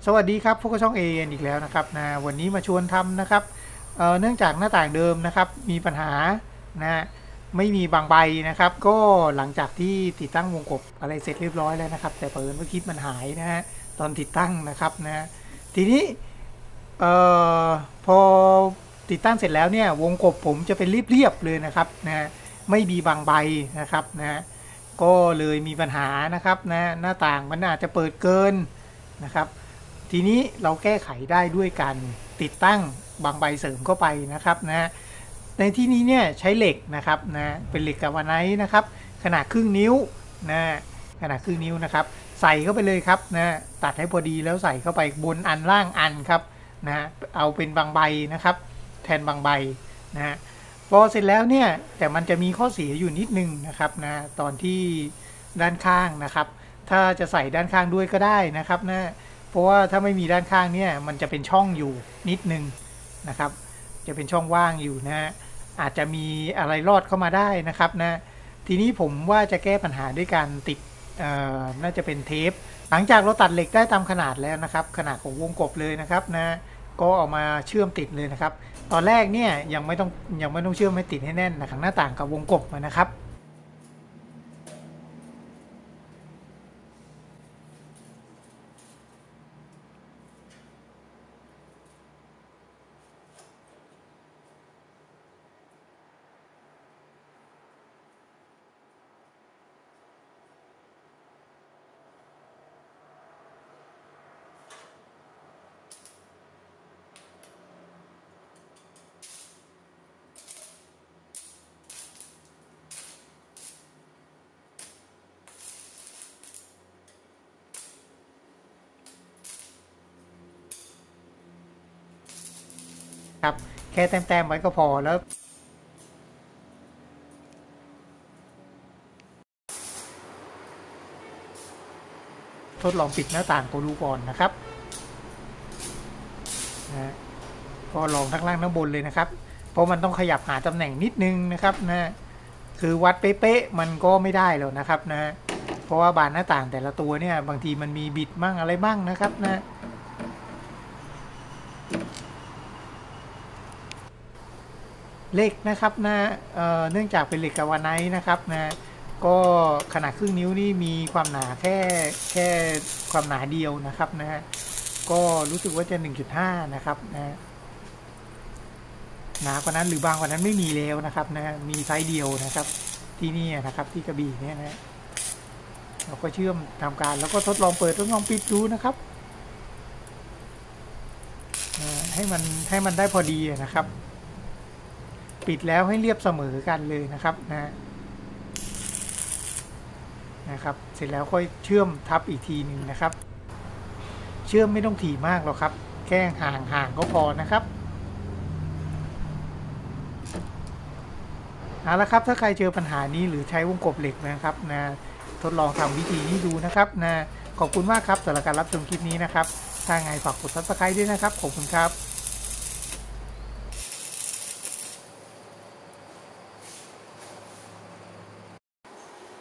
สวัสดีครับพวกช่องเออีกแล้วนะครับนะวันนี้มาชวนทำนะครับเนื่องจากหน้าต่างเดิมนะครับมีปัญหานะไม่มีบางใบนะครับก็หลังจากที่ติดตั้งวงกบอะไรเสร็จเรียบร้อยแล้วนะครับแต่เผอิญว่าคลิปมันหายนะฮะตอนติดตั้งนะครับนะทีนี้เอ่พอติดตั้งเสร็จแล้วเนี่ยวงกบผมจะเป็นเรียบๆเลยนะครับนะไม่มีบางใบนะครับนะก็เลยมีปัญหานะครับนะหน้าต่างมันอาจจะเปิดเกินนะครับทีนี้เราแก้ไขได้ด้วยการติดตั้งบางใบเสริมเข้าไปนะครับนะในที่นี้เนี่ยใช้เหล็กนะครับนะเป็นเหล็กกาลวาไนท์นะครับขนาดครึ่งนิ้วนะขนาดครึ่งนิ้วนะครับใส่เข้าไปเลยครับนะตัดให้พอดีแล้วใส่เข้าไปบนอันล่างอันครับนะเอาเป็นบางใบนะครับแทนบางใบนะพอเสร็จแล้วเนี่ยแต่มันจะมีข้อเสียอยู่นิดนึงนะครับนะตอนที่ด้านข้างนะครับถ้าจะใส่ด้านข้างด้วยก็ได้นะครับนะเพราะว่าถ้าไม่มีด้านข้างเนี่ยมันจะเป็นช่องอยู่นิดนึงนะครับจะเป็นช่องว่างอยู่นะอาจจะมีอะไรรอดเข้ามาได้นะครับนะทีนี้ผมว่าจะแก้ปัญหาด้วยการติดน่าจะเป็นเทปหลังจากเราตัดเหล็กได้ตามขนาดแล้วนะครับขนาดของวงกบเลยนะครับนะก็เอามาเชื่อมติดเลยนะครับตอนแรกเนี่ยยังไม่ต้องเชื่อมให้ติดให้แน่นนะครับหน้าต่างกับวงกบนะครับครับแค่แต้มๆไว้ก็พอแล้วทดลองปิดหน้าต่างก็ดูก่อนนะครับนะก็ลองทั้งล่างทั้งบนเลยนะครับเพราะมันต้องขยับหาตำแหน่งนิดนึงนะครับนะคือวัดเป๊ะๆมันก็ไม่ได้แล้วนะครับนะเพราะว่าบานหน้าต่างแต่ละตัวเนี่ยบางทีมันมีบิดมั่งอะไรบ้างนะครับนะเหล็กนะครับนะเนื่องจากเป็นเหล็กกาลวาไนท์นะครับนะก็ขนาดครึ่งนิ้วนี่มีความหนาแค่ความหนาเดียวนะครับนะก็รู้สึกว่าจะ 1.5 นะครับนะหนากว่านั้นหรือบางกว่านั้นไม่มีแล้วนะครับนะมีไซส์เดียวนะครับที่นี่นะครับที่กระบี่เนี่ยนะเราก็เชื่อมทำการแล้วก็ทดลองเปิดทดลองปิดดูนะครับให้มันได้พอดีนะครับปิดแล้วให้เรียบเสมอกันเลยนะครับนะครับเสร็จแล้วค่อยเชื่อมทับอีกทีหนึ่งนะครับเชื่อมไม่ต้องถี่มากหรอกครับแค่ห่างก็พอนะครับเอาละครับถ้าใครเจอปัญหานี้หรือใช้วงกบเหล็กนะครับทดลองทำวิธีนี้ดูนะครับขอบคุณมากครับสำหรับการรับชมคลิปนี้นะครับถ้าไงฝากกด Subscribe ด้วยนะครับขอบคุณครับ